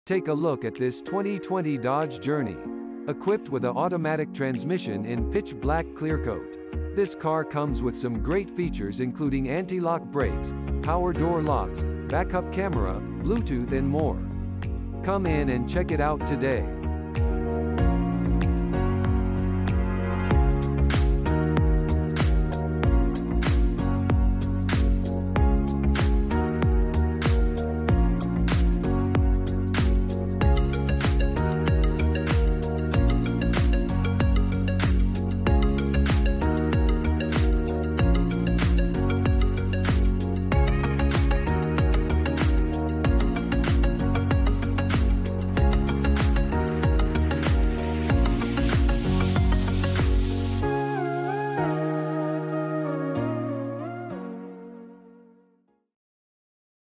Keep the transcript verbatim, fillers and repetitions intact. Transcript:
Take a look at this twenty twenty Dodge Journey. Equipped with an automatic transmission in pitch black clear coat. This car comes with some great features including anti-lock brakes, power door locks, backup camera, Bluetooth and more. Come in and check it out today.